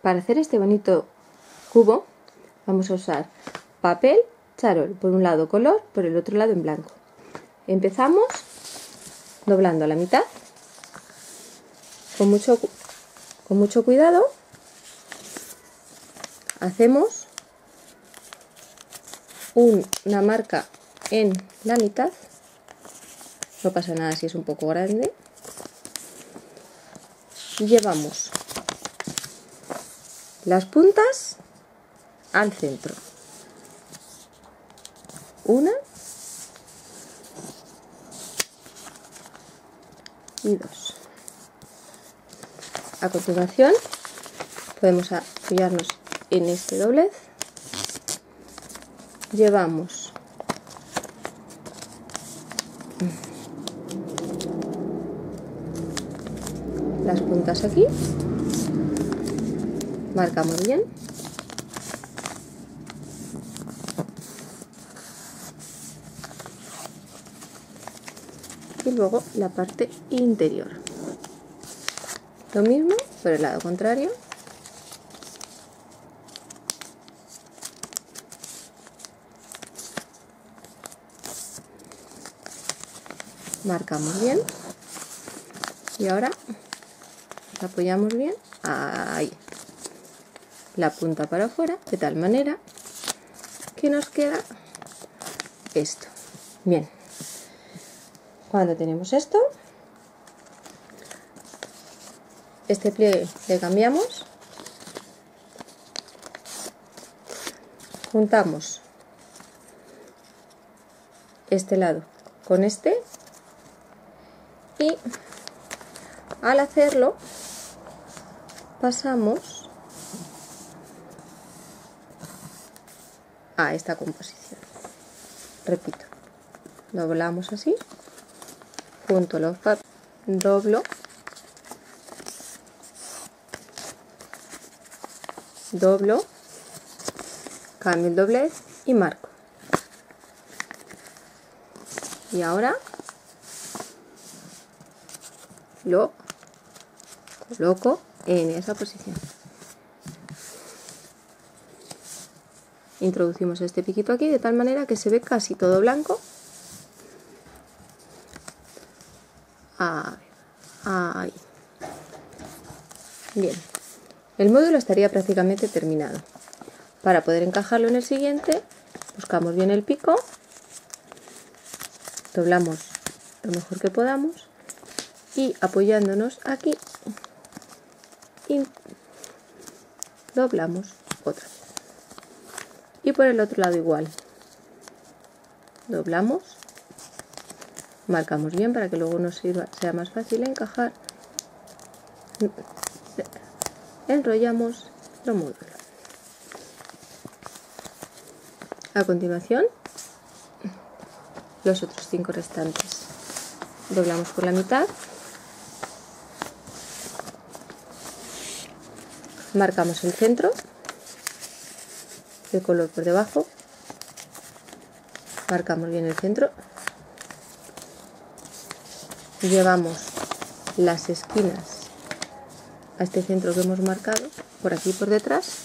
Para hacer este bonito cubo vamos a usar papel charol, por un lado color, por el otro lado en blanco. Empezamos doblando a la mitad con mucho cuidado. Hacemos una marca en la mitad, no pasa nada si es un poco grande, y llevamos las puntas al centro. Una y dos. A continuación podemos apoyarnos en este doblez. Llevamos las puntas aquí, marcamos bien y luego la parte interior. Lo mismo por el lado contrario. Marcamos bien y ahora apoyamos bien ahí, la punta para afuera, de tal manera que nos queda esto. Bien, cuando tenemos esto, este pliegue le cambiamos, juntamos este lado con este y al hacerlo pasamos a esta composición. Repito, doblamos así, junto los papeles, doblo, cambio el doblez y marco. Y ahora lo coloco en esa posición. Introducimos este piquito aquí de tal manera que se ve casi todo blanco. Ahí. Bien, el módulo estaría prácticamente terminado. Para poder encajarlo en el siguiente, buscamos bien el pico, doblamos lo mejor que podamos y apoyándonos aquí y doblamos otra vez. Y por el otro lado igual, doblamos, marcamos bien para que luego nos sea más fácil encajar, enrollamos el módulo. A continuación, los otros 5 restantes. Doblamos por la mitad, marcamos el centro, el color por debajo, marcamos bien el centro, llevamos las esquinas a este centro que hemos marcado, por aquí por detrás,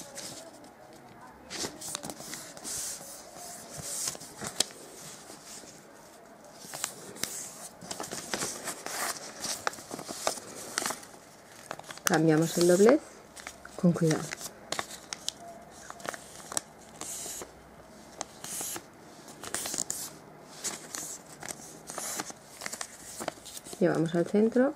cambiamos el doblez con cuidado. Llevamos al centro,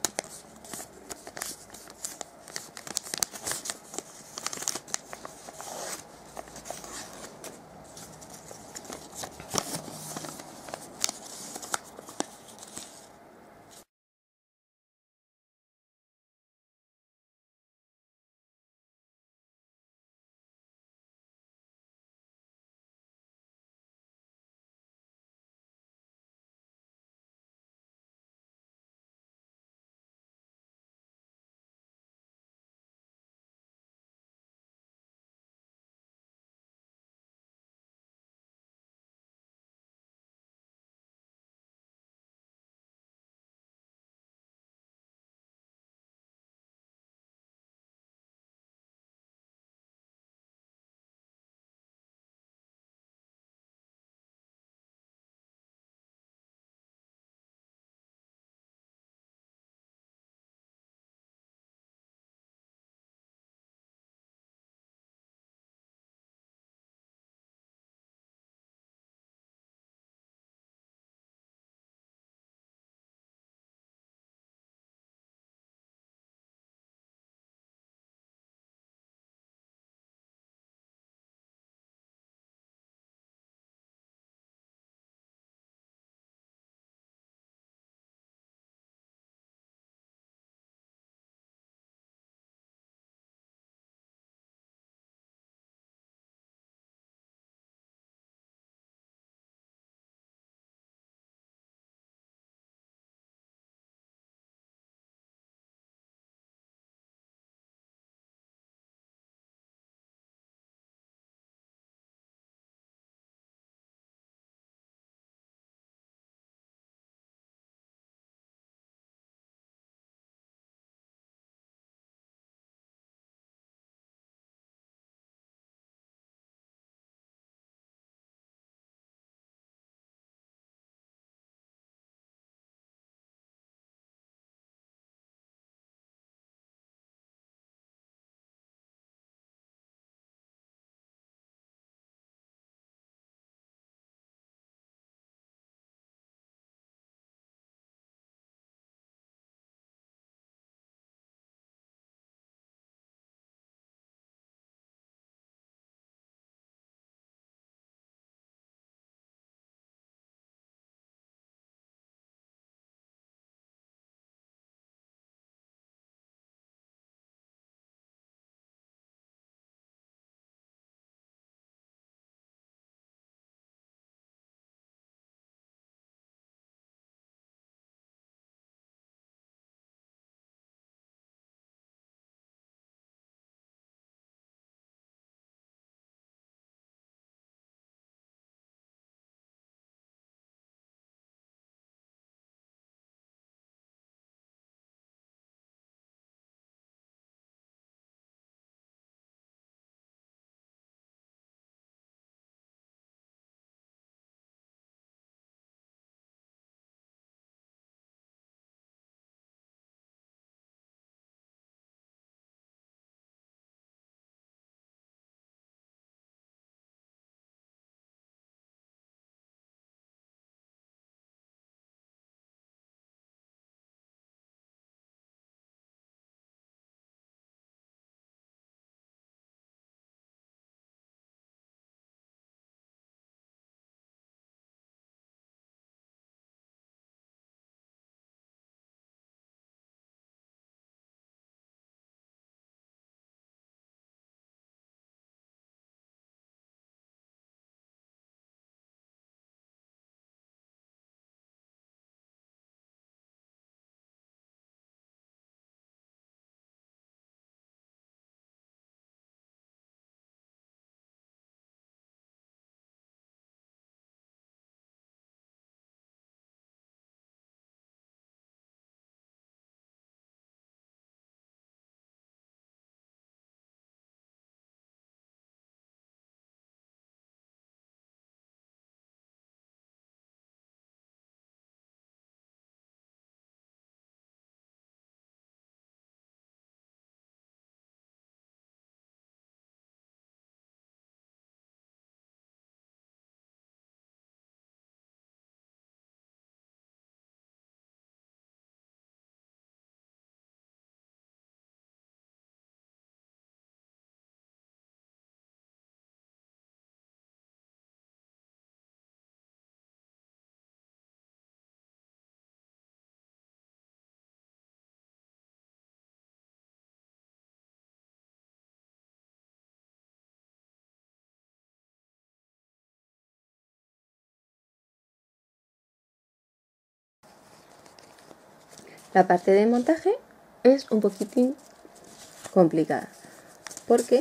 La parte de montaje es un poquitín complicada porque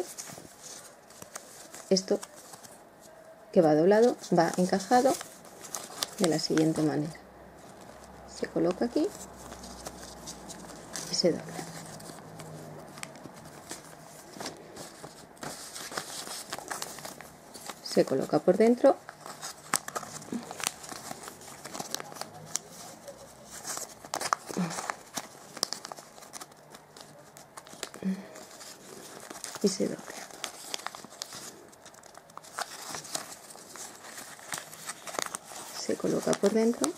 esto que va doblado va encajado de la siguiente manera. Se coloca aquí y se dobla. Se coloca por dentro y se dobla. Se coloca por dentro.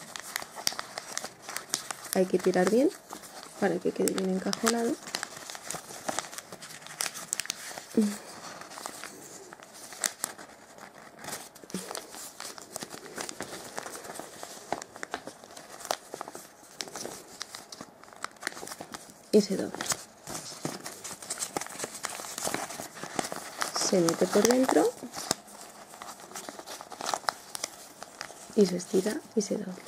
Hay que tirar bien para que quede bien encajonado. Y se dobla. Se mete por dentro y se estira y se dobla.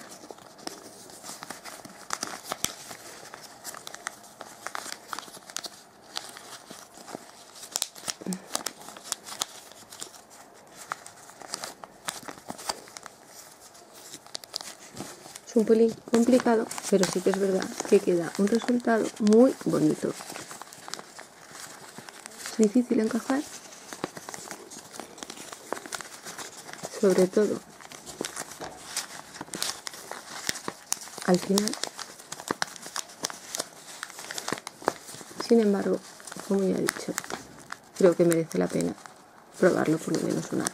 Es un pelín complicado, pero sí que es verdad que queda un resultado muy bonito. Es difícil encajar, sobre todo al final. Sin embargo, como ya he dicho, creo que merece la pena probarlo por lo menos una vez.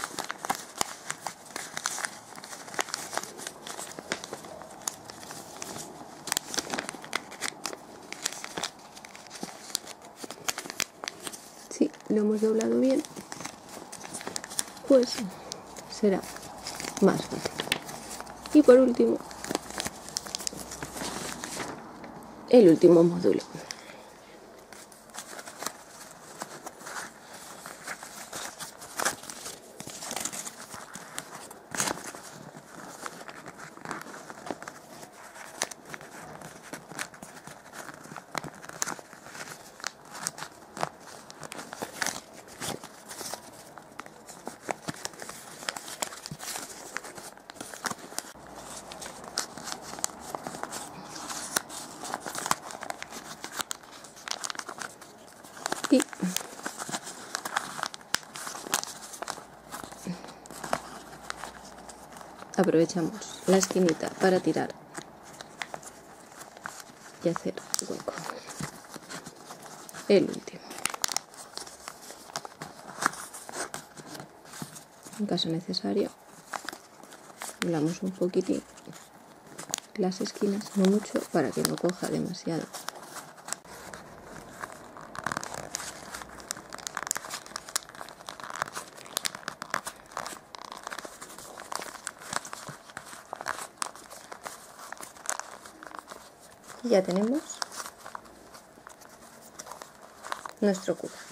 Si lo hemos doblado bien, pues será más fácil. Y por último, el último módulo. Y aprovechamos la esquinita para tirar y hacer hueco. El último. En caso necesario, doblamos un poquitín las esquinas, no mucho, para que no coja demasiado. Y ya tenemos nuestro cubo.